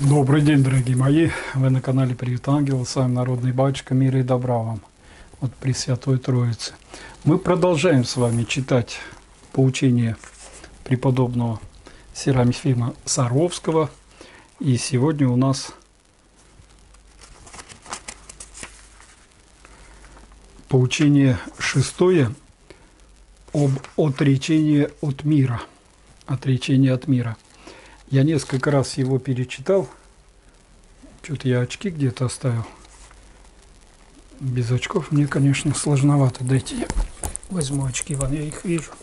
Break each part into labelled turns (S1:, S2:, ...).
S1: Добрый день, дорогие мои! Вы на канале Привет Ангел, с вами Народный Батюшка, мира и добра вам от Пресвятой Троицы. Мы продолжаем с вами читать поучение преподобного Серафима Саровского. И сегодня у нас поучение шестое об отречении от мира. Отречение от мира. Я несколько раз его перечитал. Что-то я очки где-то оставил. Без очков мне, конечно, сложновато. Дайте я возьму очки, вон я их вижу.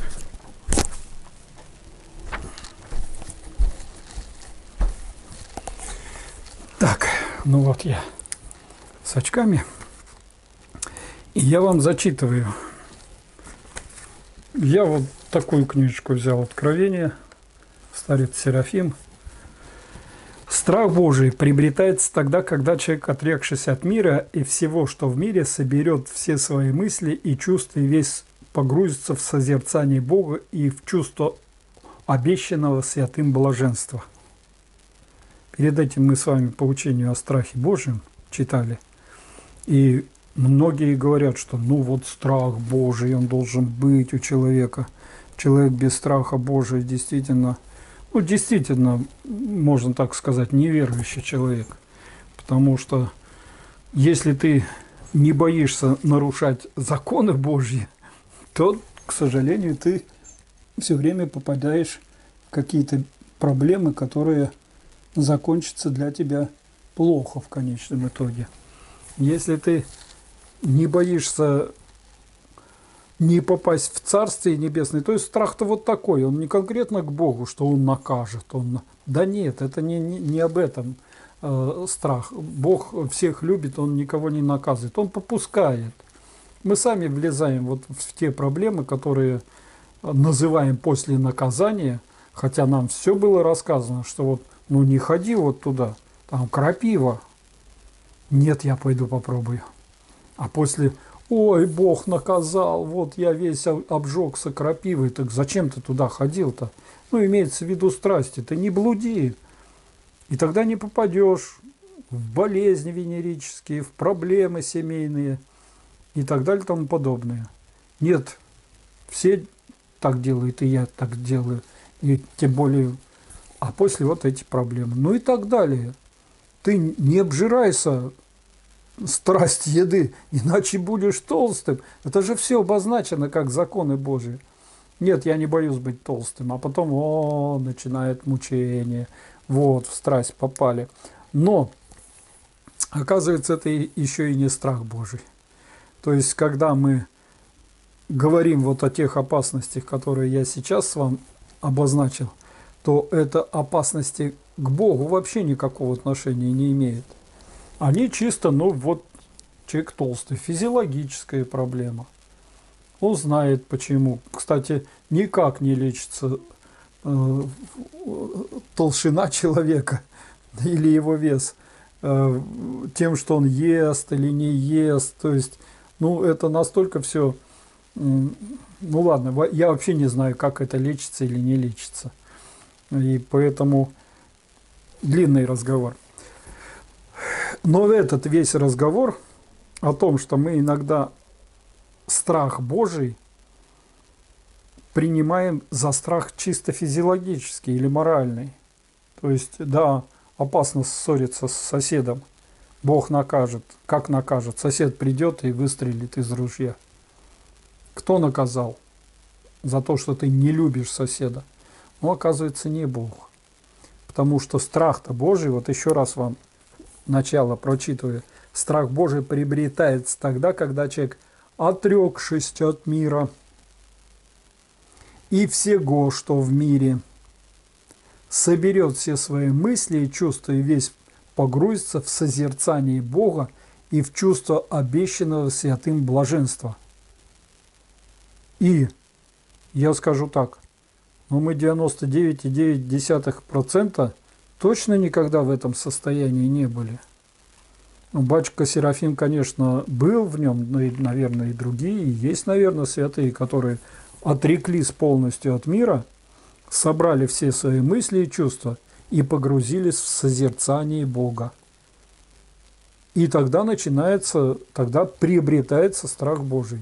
S1: Так, ну вот я с очками. И я вам зачитываю. Я вот такую книжечку взял «Откровение». Старец Серафим. Страх Божий приобретается тогда, когда человек, отрекшись от мира и всего, что в мире, соберет все свои мысли и чувства, и весь погрузится в созерцание Бога и в чувство обещанного святым блаженства. Перед этим мы с вами по учению о страхе Божьем читали. И многие говорят, что ну вот страх Божий, он должен быть у человека. Человек без страха Божия действительно... Ну, действительно, можно так сказать, неверующий человек. Потому что если ты не боишься нарушать законы Божьи, то, к сожалению, ты все время попадаешь в какие-то проблемы, которые закончатся для тебя плохо в конечном итоге. Если ты не боишься не попасть в Царствие Небесное. То есть страх-то вот такой, он не конкретно к Богу, что Он накажет. Да нет, это не об этом страх. Бог всех любит, Он никого не наказывает, Он попускает. Мы сами влезаем вот в те проблемы, которые называем после наказания, хотя нам все было рассказано, что вот, ну не ходи вот туда, там крапива. Нет, я пойду попробую. А после... Ой, Бог наказал, вот я весь обжегся крапивой, так зачем ты туда ходил-то? Ну, имеется в виду страсти, ты не блуди. И тогда не попадешь в болезни венерические, в проблемы семейные и так далее и тому подобное. Нет, все так делают, и я так делаю, и тем более, а после вот эти проблемы. Ну и так далее. Ты не обжирайся, страсть еды, иначе будешь толстым. Это же все обозначено как законы Божьи. Нет, я не боюсь быть толстым. А потом, начинает мучение. Вот, в страсть попали. Но, оказывается, это еще и не страх Божий. То есть, когда мы говорим вот о тех опасностях, которые я сейчас вам обозначил, то это опасности к Богу вообще никакого отношения не имеют. Они чисто, ну вот, человек толстый, физиологическая проблема. Он знает почему. Кстати, никак не лечится толщина человека или его вес тем, что он ест или не ест. То есть, ну, это настолько все... Ну, ладно, я вообще не знаю, как это лечится или не лечится. И поэтому длинный разговор. Но этот весь разговор о том, что мы иногда страх Божий принимаем за страх чисто физиологический или моральный. То есть, да, опасно ссориться с соседом. Бог накажет. Как накажет? Сосед придет и выстрелит из ружья. Кто наказал? За то, что ты не любишь соседа. Но оказывается, не Бог. Потому что страх-то Божий, вот еще раз вам начало прочитываю. Страх Божий приобретается тогда, когда человек, отрекшись от мира и всего, что в мире, соберет все свои мысли и чувства и весь погрузится в созерцание Бога и в чувство обещанного святым блаженства. И я скажу так, но мы 99,9% точно никогда в этом состоянии не были. Батюшка Серафим, конечно, был в нем, но, наверное, и другие. Есть, наверное, святые, которые отреклись полностью от мира, собрали все свои мысли и чувства и погрузились в созерцание Бога. И тогда приобретается страх Божий.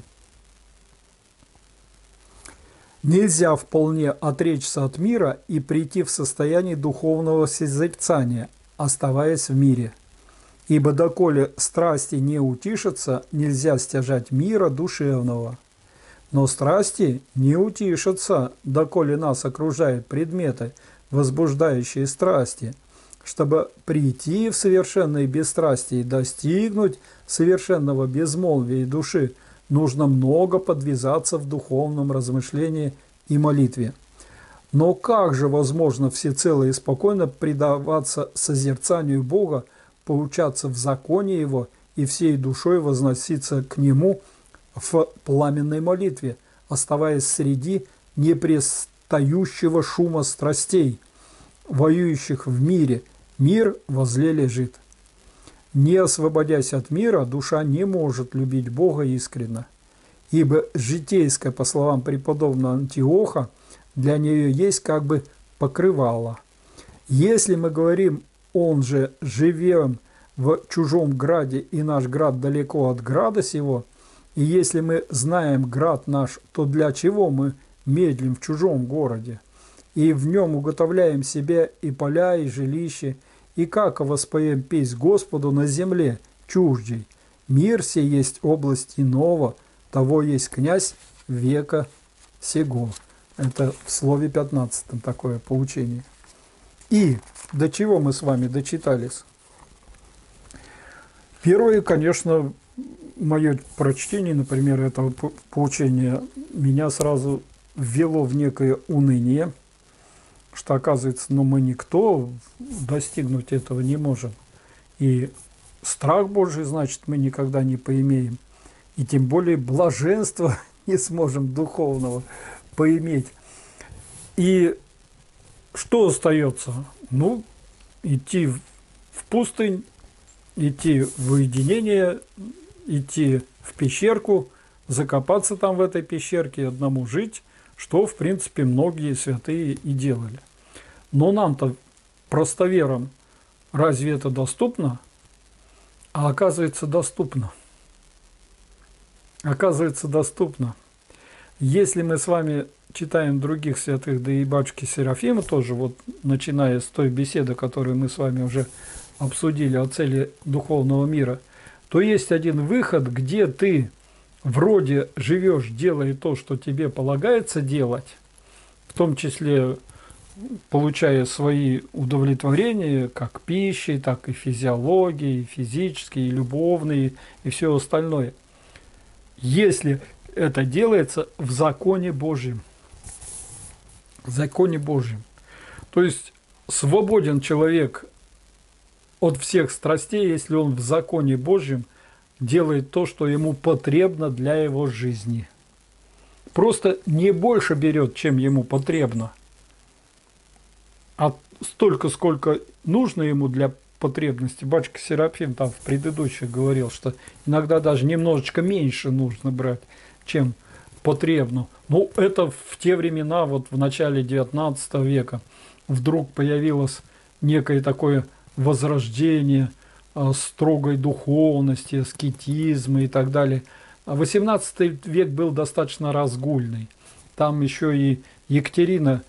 S1: Нельзя вполне отречься от мира и прийти в состояние духовного созерцания, оставаясь в мире. Ибо доколе страсти не утишатся, нельзя стяжать мира душевного. Но страсти не утишатся, доколе нас окружают предметы, возбуждающие страсти. Чтобы прийти в совершенное бесстрастие и достигнуть совершенного безмолвия души, нужно много подвязаться в духовном размышлении и молитве. Но как же возможно всецело и спокойно предаваться созерцанию Бога, поучаться в законе Его и всей душой возноситься к Нему в пламенной молитве, оставаясь среди непрестающего шума страстей, воюющих в мире? Мир возле лежит. Не освободясь от мира, душа не может любить Бога искренно, ибо житейское, по словам преподобного Антиоха, для нее есть как бы покрывало. Если мы говорим «он же живем в чужом граде, и наш град далеко от града сего», и если мы знаем град наш, то для чего мы медлим в чужом городе? И в нем уготовляем себе и поля, и жилище, и как воспоем песнь Господу на земле чуждей. Мир сей есть область иного, того есть князь века сего. Это в слове 15 такое поучение. И до чего мы с вами дочитались? Первое, конечно, мое прочтение, например, этого поучения меня сразу ввело в некое уныние, что, оказывается, мы никто достигнуть этого не можем. И страх Божий, значит, мы никогда не поимеем. И тем более блаженства не сможем духовного поиметь. И что остается? Ну, идти в пустынь, идти в уединение, идти в пещерку, закопаться там в этой пещерке, одному жить, что, в принципе, многие святые и делали. Но нам-то, простоверам, разве это доступно? А оказывается, доступно. Оказывается, доступно. Если мы с вами читаем других святых, да и батюшки Серафима тоже, вот начиная с той беседы, которую мы с вами уже обсудили о цели духовного мира, то есть один выход, где ты вроде живешь, делая то, что тебе полагается делать, в том числе получая свои удовлетворения, как пищей, так и физиологией, и физические, и любовные, и все остальное. Если это делается в законе Божьем. В законе Божьем. То есть свободен человек от всех страстей, если он в законе Божьем делает то, что ему потребно для его жизни. Просто не больше берет, чем ему потребно, а столько, сколько нужно ему для потребности. Батюшка Серафим там в предыдущих говорил, что иногда даже немножечко меньше нужно брать, чем потребно. Ну, это в те времена, вот в начале 19 века, вдруг появилось некое такое возрождение строгой духовности, аскетизма и так далее. 18 век был достаточно разгульный. Там еще и Екатерина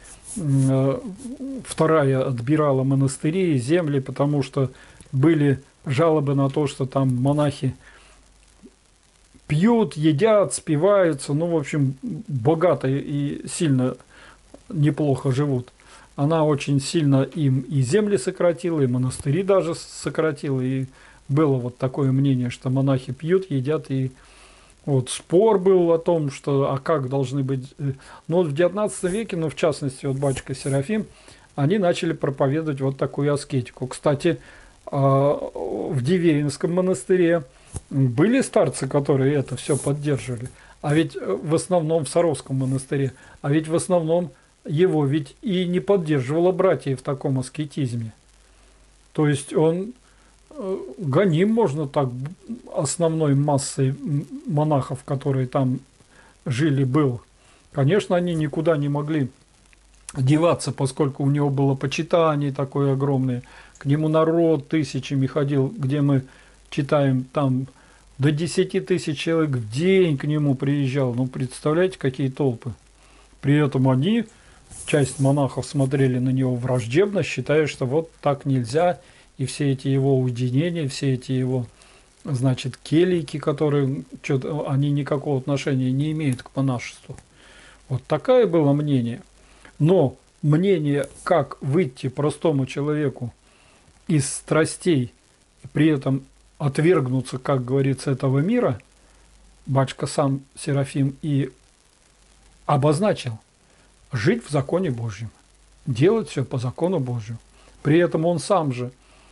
S1: II отбирала монастыри и земли, потому что были жалобы на то, что там монахи пьют, едят, спиваются, ну, в общем, богато и сильно неплохо живут. Она очень сильно им и земли сократила, и монастыри даже сократила, и было вот такое мнение, что монахи пьют, едят, и вот спор был о том, что, а как должны быть. Но в 19 веке, ну, в частности, вот батюшка Серафим, они начали проповедовать вот такую аскетику. Кстати, в Диверинском монастыре были старцы, которые это все поддерживали, а ведь в основном в Саровском монастыре, а ведь в основном его ведь и не поддерживало братья в таком аскетизме. То есть он гоним, можно так, основной массой монахов, которые там жили, был. Конечно, они никуда не могли деваться, поскольку у него было почитание такое огромное. К нему народ тысячами ходил, где мы читаем, там до 10 тысяч человек в день к нему приезжал. Ну, представляете, какие толпы. При этом они, часть монахов, смотрели на него враждебно, считая, что вот так нельзя, и все эти его уединения, все эти его, значит, келейки, которые что-то, они никакого отношения не имеют к монашеству. Вот такое было мнение. Но мнение, как выйти простому человеку из страстей, и при этом отвергнуться, как говорится, этого мира, батюшка сам Серафим и обозначил: жить в законе Божьем, делать все по закону Божьему. При этом он сам же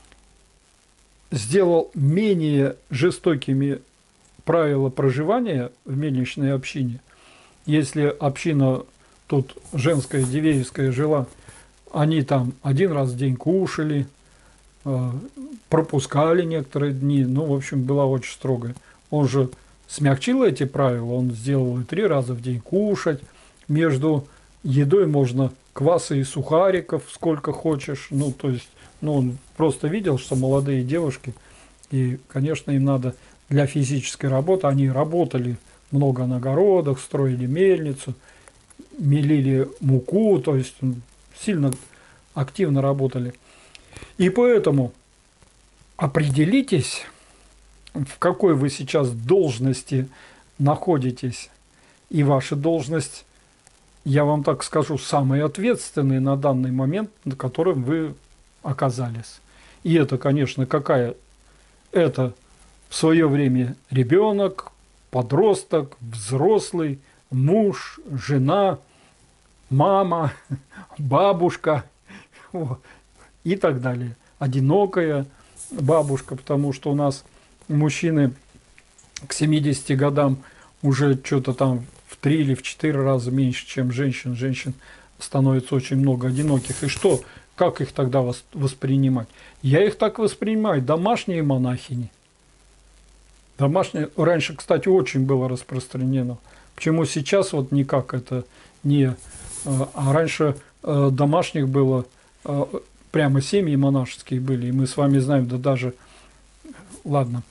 S1: сделал менее жестокими правила проживания в мельничной общине. Если община тут женская, дивеевская жила, они там один раз в день кушали, пропускали некоторые дни, ну, в общем, была очень строгая. Он же смягчил эти правила, он сделал и 3 раза в день кушать, между едой можно кваса и сухариков сколько хочешь, ну, то есть, ну, он просто видел, что молодые девушки, и, конечно, им надо для физической работы, они работали много на огородах, строили мельницу, мелили муку, то есть сильно активно работали. И поэтому определитесь, в какой вы сейчас должности находитесь, и ваша должность, я вам так скажу, самая ответственная на данный момент, на котором вы оказались. И это, конечно, какая? Это в свое время ребенок, подросток, взрослый, муж, жена, мама, бабушка и так далее. Одинокая бабушка, потому что у нас мужчины к 70 годам уже что-то там в 3 или в 4 раза меньше, чем женщин. Женщин становится очень много одиноких. И что? Как их тогда воспринимать? Я их так воспринимаю. Домашние монахини. Домашние. Раньше, кстати, очень было распространено. Почему сейчас вот никак это не... А раньше домашних было... Прямо семьи монашеские были. И мы с вами знаем, да даже... Ладно.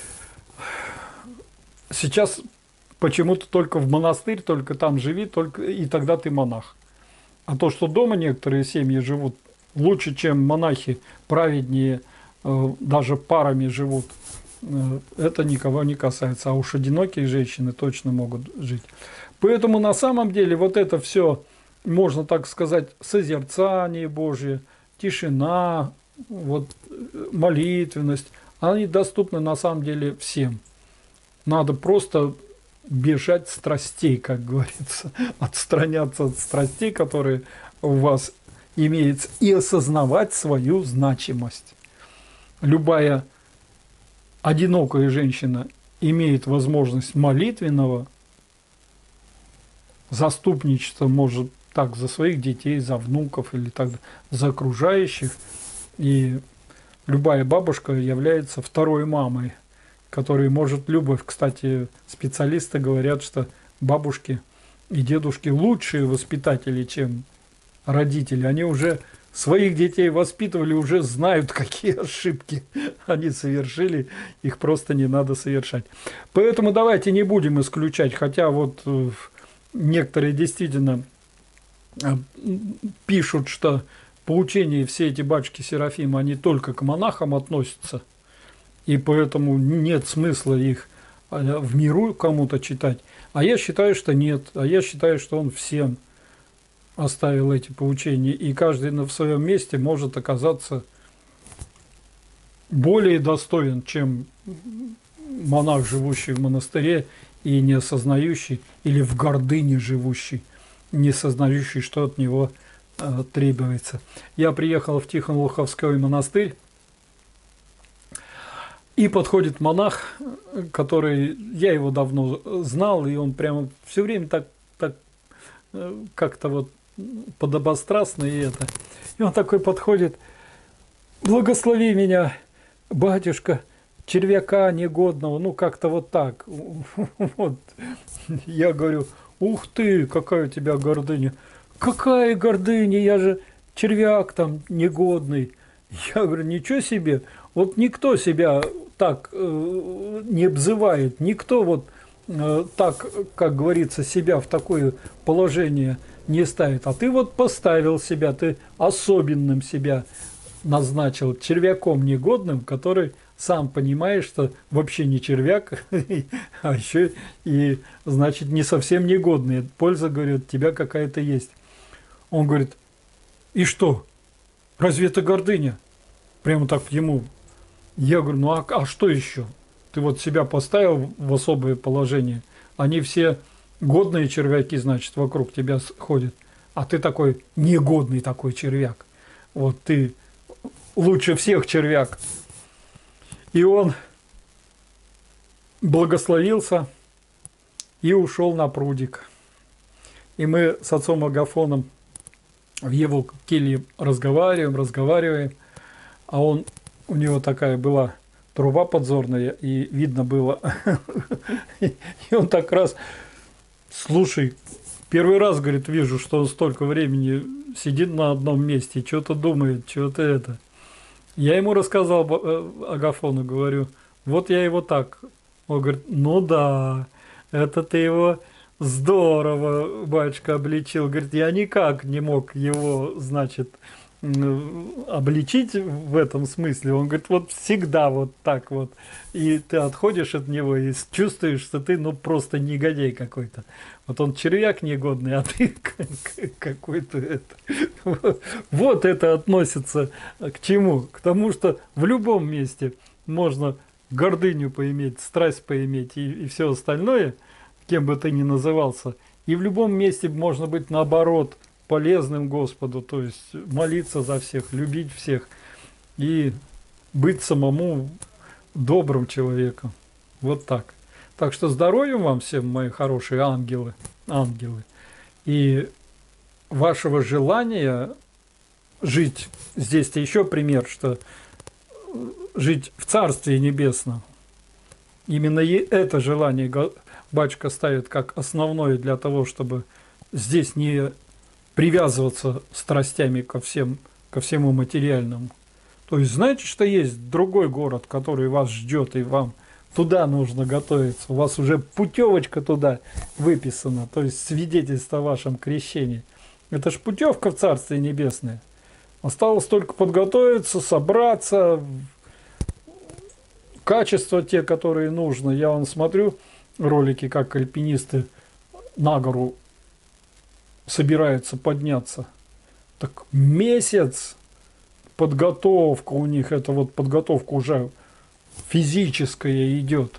S1: Сейчас почему-то только в монастырь, только там живи, только и тогда ты монах. А то, что дома некоторые семьи живут лучше, чем монахи, праведнее, даже парами живут, это никого не касается. А уж одинокие женщины точно могут жить. Поэтому на самом деле вот это все, можно так сказать, созерцание Божие, тишина, вот, молитвенность, они доступны на самом деле всем. Надо просто бежать страстей, как говорится, отстраняться от страстей, которые у вас имеются, и осознавать свою значимость. Любая одинокая женщина имеет возможность молитвенного заступничества, может так, за своих детей, за внуков или так, за окружающих. И любая бабушка является второй мамой, который может любовь. Кстати, специалисты говорят, что бабушки и дедушки лучшие воспитатели, чем родители. Они уже своих детей воспитывали, уже знают, какие ошибки они совершили, их просто не надо совершать. Поэтому давайте не будем исключать, хотя вот некоторые действительно пишут, что по учению все эти батюшки Серафима, они только к монахам относятся, и поэтому нет смысла их в миру кому-то читать. А я считаю, что нет. А я считаю, что он всем оставил эти поучения, и каждый в своем месте может оказаться более достоин, чем монах, живущий в монастыре и не осознающий, или в гордыне живущий, не осознающий, что от него требуется. Я приехал в Тихонолховской монастырь, и подходит монах, который, я его давно знал, и он прямо все время так как-то вот подобострастно и это. И он такой подходит: благослови меня, батюшка, червяка негодного, ну как-то вот так. Вот. Я говорю: ух ты, какая у тебя гордыня. какая гордыня, я же червяк там негодный. Я говорю, ничего себе, вот никто себя так не обзывает, никто вот так, как говорится, себя в такое положение не ставит. А ты вот поставил себя, ты особенным себя назначил, червяком негодным, который сам понимаешь, что вообще не червяк, а еще и, значит, не совсем негодный. Польза, говорит, у тебя какая-то есть. Он говорит, и что? Разве это гордыня? Прямо так ему. Я говорю, ну а что еще? Ты вот себя поставил в особое положение. Они все годные червяки, значит, вокруг тебя ходят. А ты такой негодный такой червяк. Вот ты лучше всех червяк. И он благословился и ушел на прудик. И мы с отцом Агафоном в его келье разговариваем, а у него такая была труба подзорная, и видно было. И он так раз, слушай, первый раз, говорит, вижу, что он столько времени сидит на одном месте, что-то думает, что-то это. Я ему рассказал, Агафону, говорю, вот я его так. Он говорит, ну да, это ты его здорово, батюшка, обличил. Говорит, я никак не мог его, значит, обличить в этом смысле. Он говорит, вот всегда вот так вот. И ты отходишь от него и чувствуешь, что ты, ну, просто негодяй какой-то. Вот он червяк негодный, а ты какой-то это. Вот это относится к чему? К тому, что в любом месте можно гордыню поиметь, страсть поиметь и все остальное, кем бы ты ни назывался. И в любом месте можно быть, наоборот, полезным Господу, то есть молиться за всех, любить всех и быть самому добрым человеком. Вот так. Так что здоровья вам всем, мои хорошие ангелы. И вашего желания жить, здесь-то еще пример, что жить в Царстве Небесном. Именно это желание батюшка ставит как основное для того, чтобы здесь не привязываться страстями ко всему материальному. То есть знаете, что есть другой город, который вас ждет, и вам туда нужно готовиться. У вас уже путевочка туда выписана, то есть свидетельство о вашем крещении. Это ж путевка в Царствие Небесное. Осталось только подготовиться, собраться, качества те, которые нужно. Я вон смотрю ролики, как альпинисты на гору собираются подняться. Так месяц подготовка у них, это вот подготовка уже физическая идет.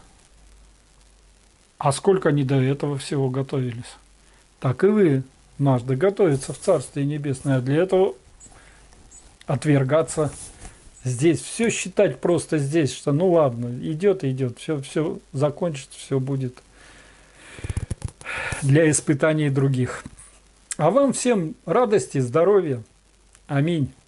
S1: А сколько они до этого всего готовились? Так и вы надо готовиться в Царствие Небесное. А для этого отвергаться здесь. Все считать просто здесь, что ну ладно, идет, все закончится, все будет для испытаний других. А вам всем радости, здоровья. Аминь.